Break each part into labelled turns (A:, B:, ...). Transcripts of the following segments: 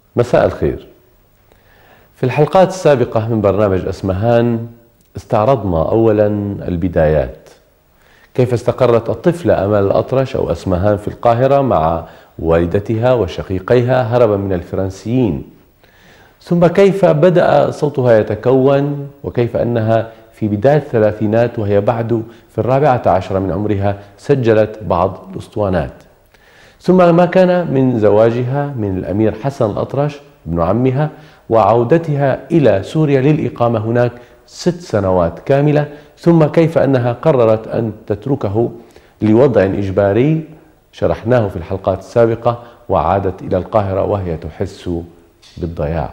A: مساء الخير. في الحلقات السابقة من برنامج أسمهان استعرضنا أولا البدايات، كيف استقرت الطفلة أمال الأطرش أو أسمهان في القاهرة مع والدتها وشقيقيها هربا من الفرنسيين، ثم كيف بدأ صوتها يتكون، وكيف أنها في بداية الثلاثينات وهي بعد في 14 من عمرها سجلت بعض الأسطوانات، ثم ما كان من زواجها من الأمير حسن الأطرش ابن عمها وعودتها إلى سوريا للإقامة هناك 6 سنوات كاملة، ثم كيف أنها قررت أن تتركه لوضع إجباري شرحناه في الحلقات السابقة، وعادت إلى القاهرة وهي تحس بالضياع.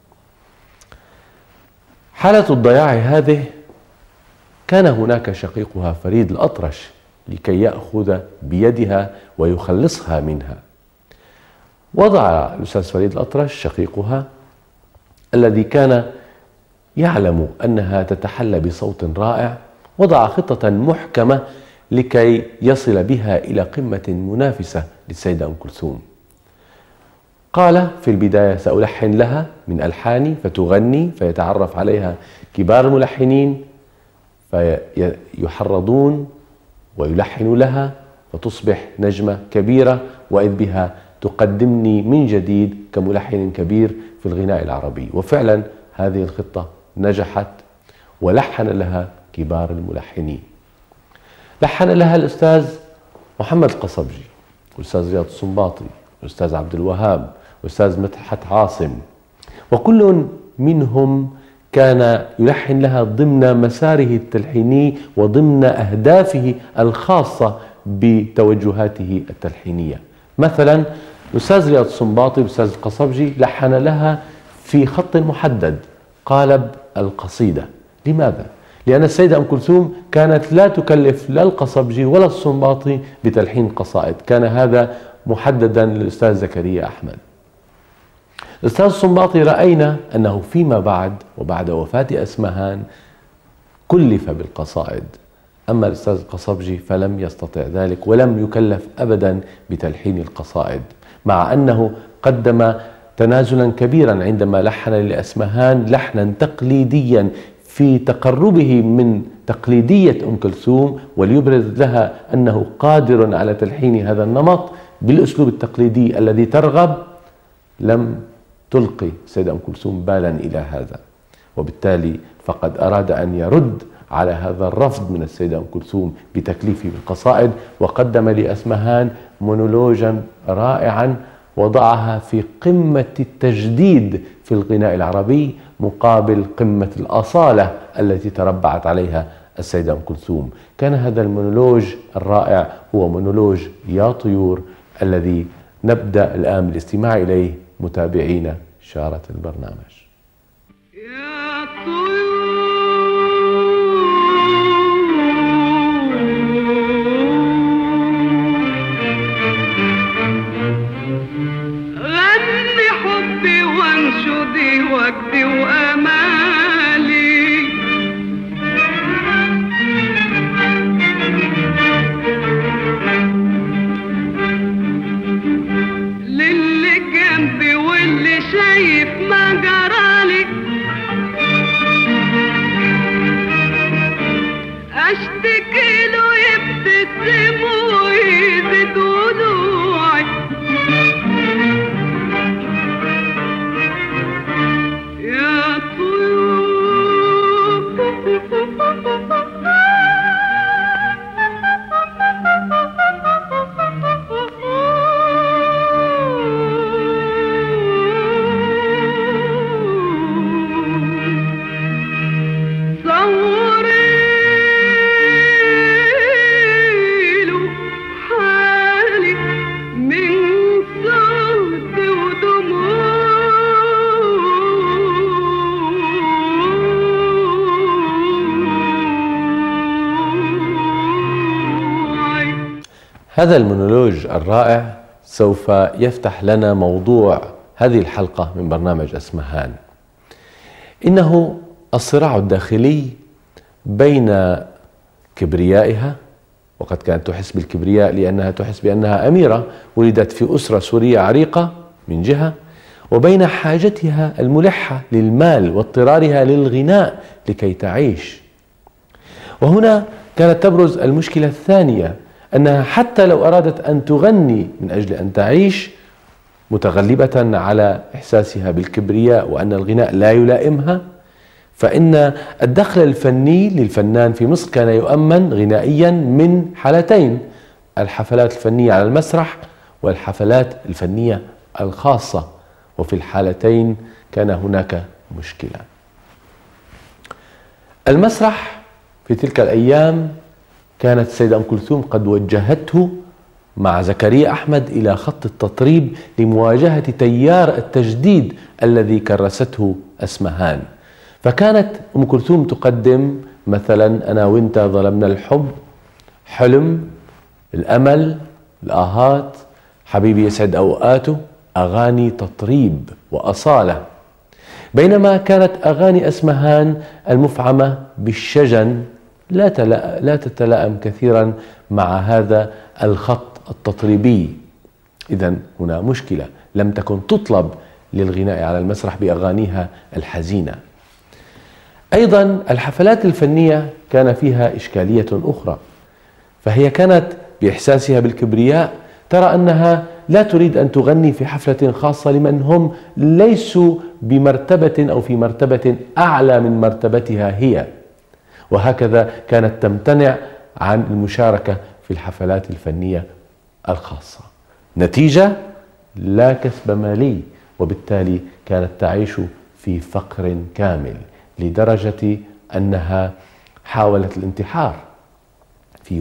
A: حالة الضياع هذه كان هناك شقيقها فريد الأطرش لكي يأخذ بيدها ويخلصها منها. وضع الأستاذ فريد الأطرش شقيقها الذي كان يعلم أنها تتحلى بصوت رائع، وضع خطة محكمة لكي يصل بها إلى قمة منافسة للسيدة أم كلثوم. قال في البداية: سألحن لها من ألحاني فتغني، فيتعرف عليها كبار الملحنين فيحرضون ويلحنوا لها فتصبح نجمة كبيرة، وإذ بها تقدمني من جديد كملحن كبير في الغناء العربي. وفعلا هذه الخطة نجحت، ولحن لها كبار الملحنين. لحن لها الأستاذ محمد القصبجي، والأستاذ رياض السنباطي، والأستاذ عبد الوهاب، والأستاذ مدحت عاصم، وكل منهم كان يلحن لها ضمن مساره التلحيني وضمن أهدافه الخاصة بتوجهاته التلحينية. مثلا الأستاذ رياض السنباطي والأستاذ القصبجي لحن لها في خط محدد قالب القصيدة. لماذا؟ لأن السيدة أم كلثوم كانت لا تكلف لا القصبجي ولا السنباطي بتلحين قصائد، كان هذا محددا للأستاذ زكريا أحمد. الأستاذ السنباطي رأينا أنه فيما بعد وبعد وفاة أسمهان كلف بالقصائد، أما الأستاذ القصبجي فلم يستطع ذلك ولم يكلف أبدا بتلحين القصائد، مع أنه قدم تنازلا كبيرا عندما لحن لأسمهان لحنا تقليديا في تقربه من تقليدية أم كلثوم، وليبرز لها أنه قادر على تلحين هذا النمط بالأسلوب التقليدي الذي ترغب. لم تلقي السيدة أم كلثوم بالا إلى هذا، وبالتالي فقد أراد أن يرد على هذا الرفض من السيدة أم كلثوم بتكليفه بالقصائد، وقدم لأسمهان مونولوجا رائعا وضعها في قمة التجديد في الغناء العربي مقابل قمة الأصالة التي تربعت عليها السيدة أم كلثوم. كان هذا المونولوج الرائع هو مونولوج يا طيور، الذي نبدأ الآن بالاستماع إليه متابعين شارة البرنامج.
B: يا طيور غني حبي وانشدي وجدي وامالي، للي جنبي واللي شايف ما جرالي، اشتكي له يبتسم ويزيد ضلوعي. يا طيور
A: هذا المونولوج الرائع سوف يفتح لنا موضوع هذه الحلقة من برنامج أسمهان. إنه الصراع الداخلي بين كبريائها، وقد كانت تحس بالكبرياء لأنها تحس بأنها أميرة ولدت في أسرة سورية عريقة من جهة، وبين حاجتها الملحة للمال واضطرارها للغناء لكي تعيش. وهنا كانت تبرز المشكلة الثانية، أنها حتى لو أرادت أن تغني من أجل أن تعيش، متغلبة على إحساسها بالكبرياء وأن الغناء لا يلائمها، فإن الدخل الفني للفنان في مصر كان يؤمن غنائيا من حالتين: الحفلات الفنية على المسرح والحفلات الفنية الخاصة، وفي الحالتين كان هناك مشكلة. المسرح في تلك الأيام كانت السيدة أم كلثوم قد وجهته مع زكريا أحمد إلى خط التطريب لمواجهة تيار التجديد الذي كرسته أسمهان، فكانت أم كلثوم تقدم مثلا أنا وإنت ظلمنا الحب، حلم، الأمل، الآهات، حبيبي يسعد أوقاته، أغاني تطريب وأصالة، بينما كانت أغاني أسمهان المفعمة بالشجن لا تتلائم كثيرا مع هذا الخط التطريبي. إذن هنا مشكلة، لم تكن تطلب للغناء على المسرح بأغانيها الحزينة. أيضا الحفلات الفنية كان فيها إشكالية أخرى، فهي كانت بإحساسها بالكبرياء ترى أنها لا تريد أن تغني في حفلة خاصة لمن هم ليسوا بمرتبة أو في مرتبة أعلى من مرتبتها هي، وهكذا كانت تمتنع عن المشاركة في الحفلات الفنية الخاصة. نتيجة: لا كسب مالي، وبالتالي كانت تعيش في فقر كامل، لدرجة أنها حاولت الانتحار في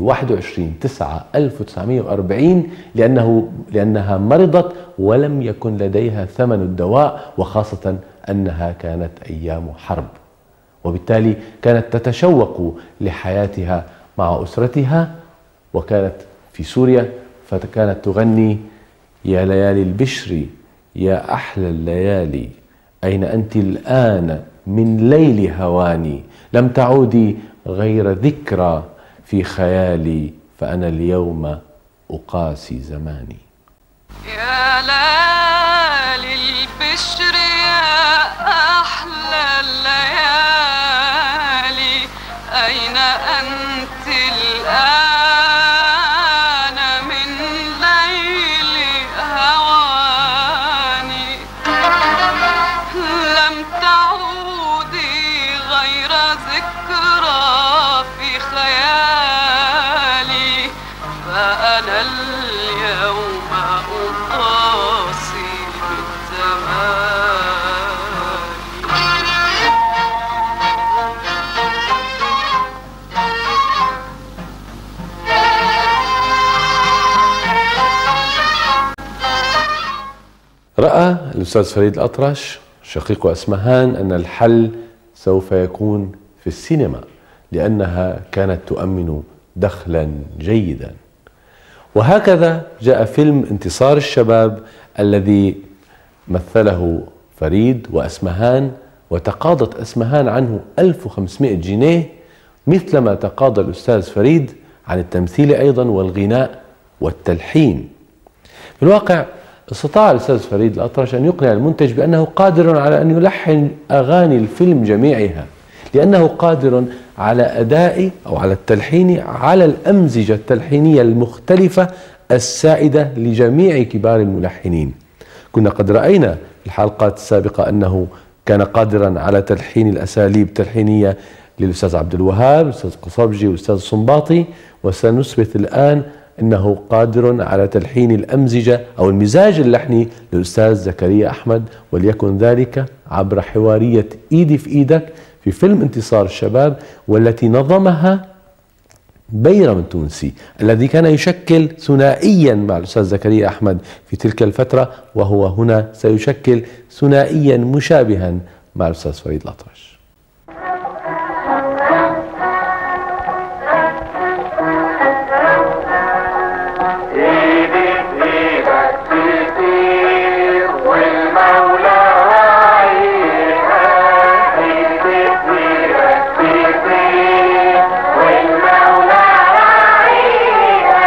A: 21/9/1940 لأنها مرضت ولم يكن لديها ثمن الدواء، وخاصة أنها كانت أيام حرب، وبالتالي كانت تتشوق لحياتها مع أسرتها، وكانت في سوريا فكانت تغني: يا ليالي البشر يا أحلى الليالي، أين أنت الآن من ليل هواني، لم تعودي غير ذكرى في خيالي، فأنا اليوم أقاسي زماني.
B: يا ليالي البشر يا أحلى الليالي، أين أنت الآن من ليل هواني، لم تعودي غير ذكرى في خيالي، فأنا اليوم أقاسي
A: رأى الأستاذ فريد الأطرش شقيق أسمهان أن الحل سوف يكون في السينما، لأنها كانت تؤمن دخلا جيدا، وهكذا جاء فيلم انتصار الشباب الذي مثله فريد وأسمهان، وتقاضت أسمهان عنه 1500 جنيه مثلما تقاضى الأستاذ فريد عن التمثيل أيضا والغناء والتلحين. في الواقع استطاع الأستاذ فريد الأطرش أن يقنع المنتج بأنه قادر على أن يلحن أغاني الفيلم جميعها، لأنه قادر على أداء أو على التلحين على الأمزجة التلحينية المختلفة السائدة لجميع كبار الملحنين. كنا قد رأينا في الحلقات السابقة أنه كان قادرا على تلحين الأساليب التلحينية للأستاذ عبد الوهاب، الأستاذ قصبجي والأستاذ الصنباطي، وسنثبت الآن أنه قادر على تلحين الأمزجة أو المزاج اللحني للأستاذ زكريا أحمد، وليكن ذلك عبر حوارية إيدي في إيدك في فيلم انتصار الشباب، والتي نظمها بيرم التونسي الذي كان يشكل ثنائيا مع الأستاذ زكريا أحمد في تلك الفترة، وهو هنا سيشكل ثنائيا مشابها مع الأستاذ فريد الأطرش.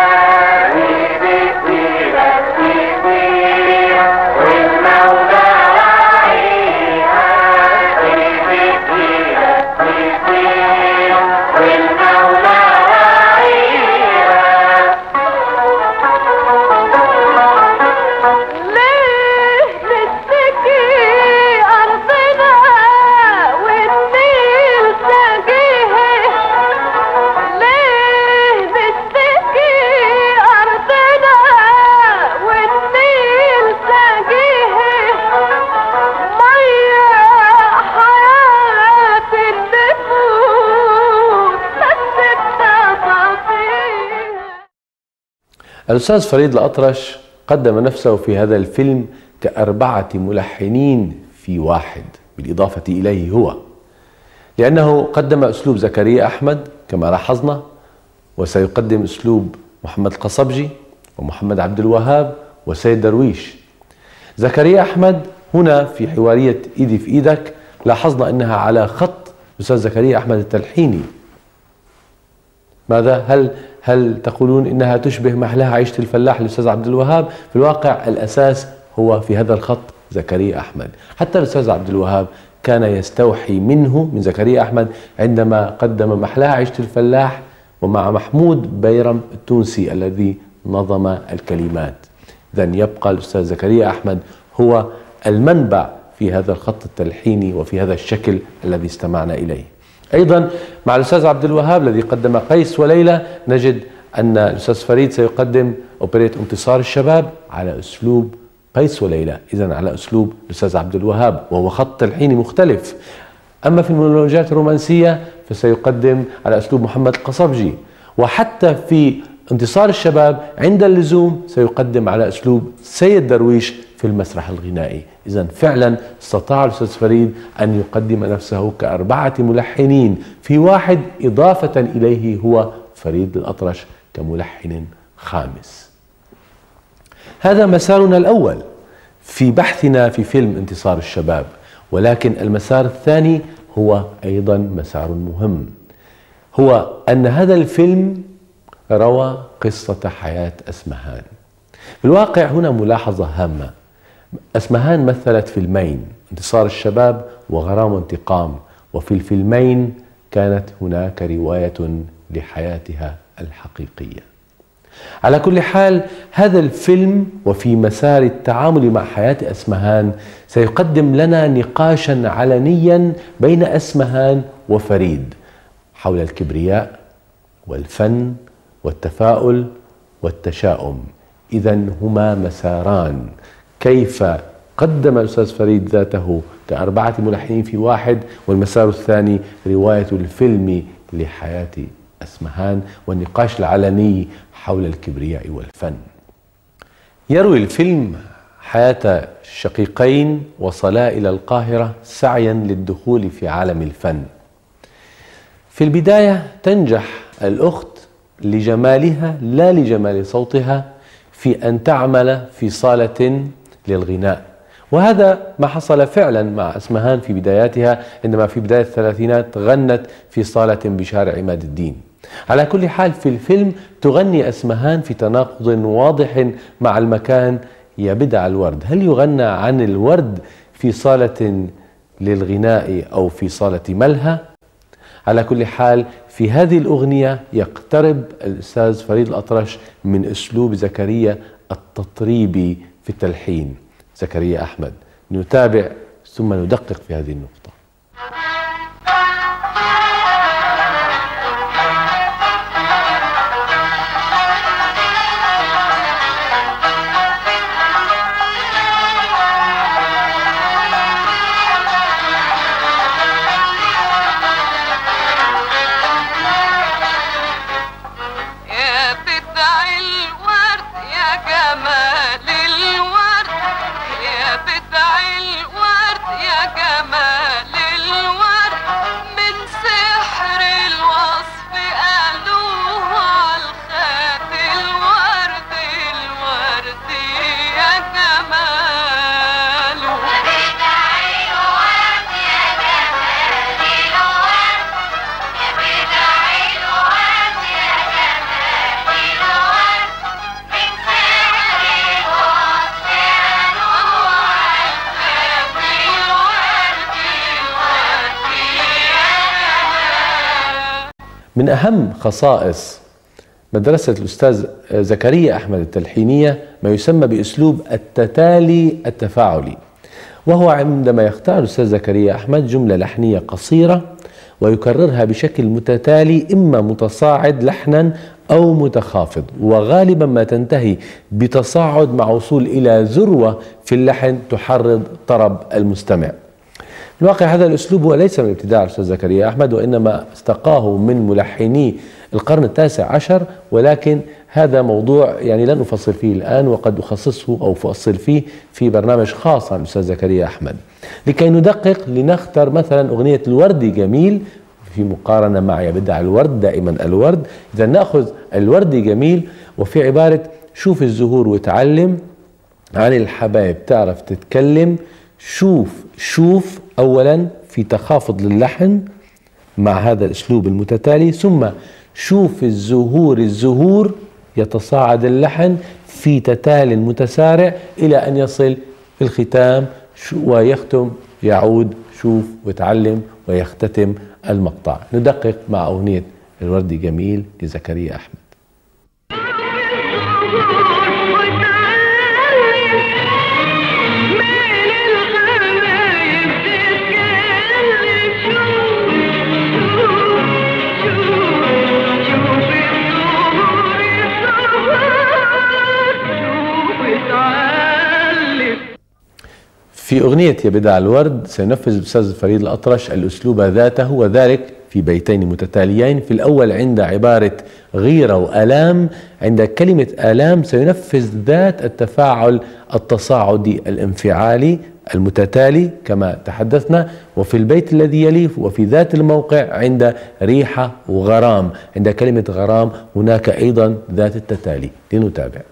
C: والمولى
A: الأستاذ فريد الأطرش قدم نفسه في هذا الفيلم كأربعة ملحنين في واحد بالإضافة إليه هو، لأنه قدم أسلوب زكريا أحمد كما لاحظنا، وسيقدم أسلوب محمد القصبجي ومحمد عبد الوهاب وسيد درويش. زكريا أحمد هنا في حوارية إيدي في إيدك لاحظنا أنها على خط الأستاذ زكريا أحمد التلحيني. ماذا؟ هل تقولون إنها تشبه محلاها عيشة الفلاح للأستاذ عبد الوهاب؟ في الواقع الأساس هو في هذا الخط زكريا أحمد. حتى الأستاذ عبد الوهاب كان يستوحي منه من زكريا أحمد عندما قدم محلاها عيشة الفلاح ومع محمود بيرم التونسي الذي نظم الكلمات. إذن يبقى الأستاذ زكريا أحمد هو المنبع في هذا الخط التلحيني وفي هذا الشكل الذي استمعنا إليه. أيضا مع الأستاذ عبد الوهاب الذي قدم قيس وليلى نجد أن الأستاذ فريد سيقدم أوبريت انتصار الشباب على أسلوب قيس وليلى، إذن على أسلوب الأستاذ عبد الوهاب، وهو خط تلحيني مختلف. أما في المونولوجات الرومانسية فسيقدم على أسلوب محمد القصبجي، وحتى في انتصار الشباب عند اللزوم سيقدم على أسلوب سيد درويش في المسرح الغنائي. إذن فعلا استطاع الأستاذ فريد أن يقدم نفسه كأربعة ملحنين في واحد، إضافة إليه هو فريد الأطرش كملحن خامس. هذا مسارنا الأول في بحثنا في فيلم انتصار الشباب، ولكن المسار الثاني هو أيضا مسار مهم، هو أن هذا الفيلم روى قصة حياة أسمهان. في الواقع هنا ملاحظة هامة، أسمهان مثلت فيلمين، انتصار الشباب وغرام وانتقام، وفي الفيلمين كانت هناك رواية لحياتها الحقيقية. على كل حال هذا الفيلم وفي مسار التعامل مع حياة أسمهان سيقدم لنا نقاشا علنيا بين أسمهان وفريد حول الكبرياء والفن والتفاؤل والتشاؤم. إذن هما مساران، كيف قدم الأستاذ فريد ذاته كأربعة ملحنين في واحد، والمسار الثاني رواية الفيلم لحياة أسمهان والنقاش العلني حول الكبرياء والفن. يروي الفيلم حياة شقيقين وصلا إلى القاهرة سعيا للدخول في عالم الفن. في البداية تنجح الأخت لجمالها لا لجمال صوتها في أن تعمل في صالة للغناء، وهذا ما حصل فعلا مع أسمهان في بداياتها، عندما في بداية الثلاثينات غنت في صالة بشارع عماد الدين. على كل حال في الفيلم تغني أسمهان في تناقض واضح مع المكان يا بدع الورد. هل يغنى عن الورد في صالة للغناء أو في صالة ملهى؟ على كل حال في هذه الأغنية يقترب الأستاذ فريد الأطرش من أسلوب زكريا التطريبي في التلحين زكريا أحمد. نتابع ثم ندقق في هذه النقطة. من أهم خصائص مدرسة الأستاذ زكريا أحمد التلحينية ما يسمى بأسلوب التتالي التفاعلي، وهو عندما يختار الأستاذ زكريا أحمد جملة لحنية قصيرة ويكررها بشكل متتالي، إما متصاعد لحنا أو متخافض، وغالبا ما تنتهي بتصاعد مع وصول إلى ذروة في اللحن تحرض طرب المستمع. في الواقع هذا الأسلوب هو ليس من ابتداع الأستاذ زكريا أحمد، وإنما استقاه من ملحني القرن التاسع عشر، ولكن هذا موضوع يعني لن أفصل فيه الآن، وقد أخصصه أو أفصل فيه في برنامج خاص عن الأستاذ زكريا أحمد. لكي ندقق لنختار مثلا أغنية الوردي جميل في مقارنة مع يا بدع الورد دائما الورد. إذا نأخذ الوردي جميل وفي عبارة شوف الزهور وتعلم، عن الحبايب تعرف تتكلم، شوف أولا في تخافض للحن مع هذا الأسلوب المتتالي، ثم شوف الزهور يتصاعد اللحن في تتال متسارع إلى أن يصل في الختام ويختم يعود شوف وتعلم ويختتم المقطع. ندقق مع أغنية الوردي جميل لزكريا أحمد. في أغنية يا بدع الورد سينفذ الأستاذ فريد الأطرش الأسلوب ذاته، وذلك في بيتين متتاليين. في الأول عند عبارة غيرة وآلام، عند كلمة آلام سينفذ ذات التفاعل التصاعدي الانفعالي المتتالي كما تحدثنا. وفي البيت الذي يليه وفي ذات الموقع عند ريحة وغرام، عند كلمة غرام هناك أيضا ذات التتالي. لنتابع.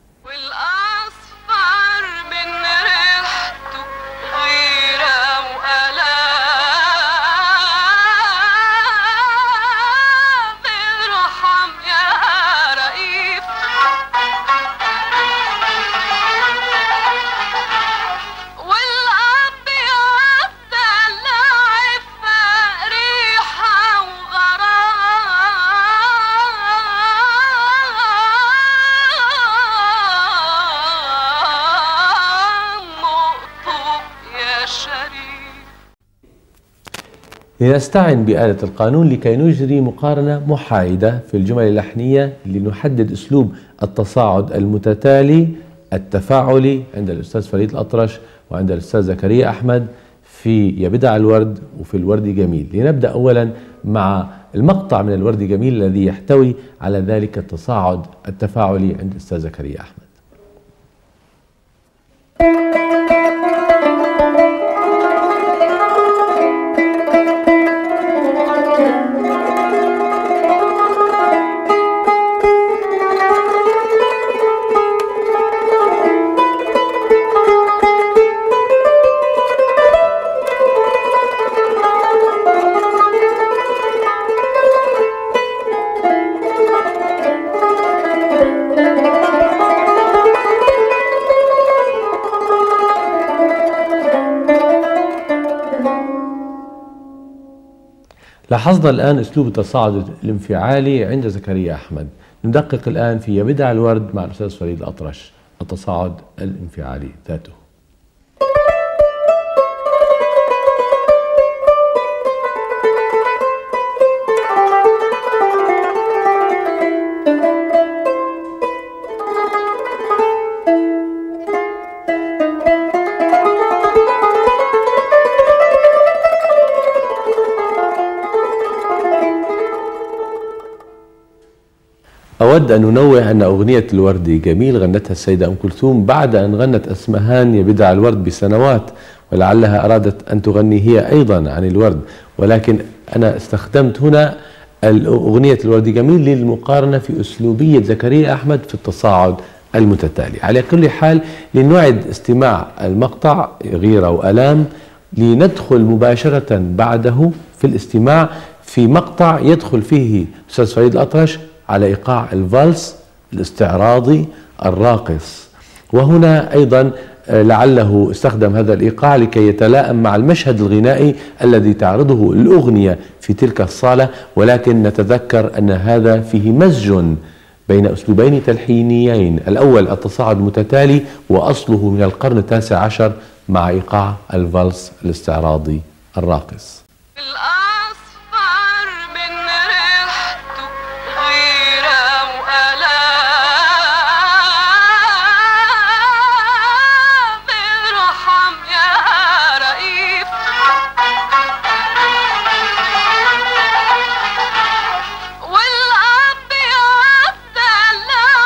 A: لنستعن بآلة القانون لكي نجري مقارنة محايدة في الجمل اللحنية لنحدد أسلوب التصاعد المتتالي التفاعلي عند الأستاذ فريد الأطرش وعند الأستاذ زكريا أحمد في يا بدع الورد وفي الوردي جميل. لنبدأ أولا مع المقطع من الوردي جميل الذي يحتوي على ذلك التصاعد التفاعلي عند الأستاذ زكريا أحمد. لاحظنا الآن أسلوب التصاعد الانفعالي عند زكريا أحمد. ندقق الآن في يا بدع الورد مع الأستاذ فريد الأطرش التصاعد الانفعالي ذاته. أود أن ننوه أن أغنية الوردي جميل غنتها السيدة أم كلثوم بعد أن غنت أسمهان يا بدع الورد بسنوات، ولعلها أرادت أن تغني هي أيضا عن الورد، ولكن أنا استخدمت هنا أغنية الوردي جميل للمقارنة في أسلوبية زكريا أحمد في التصاعد المتتالي. على كل حال لنعد استماع المقطع غيرة وألام لندخل مباشرة بعده في الاستماع في مقطع يدخل فيه أستاذ فريد الأطرش على إيقاع الفالس الاستعراضي الراقص، وهنا أيضا لعله استخدم هذا الإيقاع لكي يتلائم مع المشهد الغنائي الذي تعرضه الأغنية في تلك الصالة، ولكن نتذكر أن هذا فيه مزج بين أسلوبين تلحينيين، الأول التصاعد المتتالي وأصله من القرن التاسع عشر مع إيقاع الفالس الاستعراضي الراقص.
B: والأب يعدل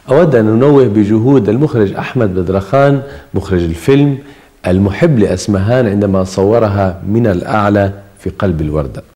A: أود أن أنوه بجهود المخرج أحمد بدرخان مخرج الفيلم المحب لأسمهان عندما صورها من الأعلى في قلب الوردة.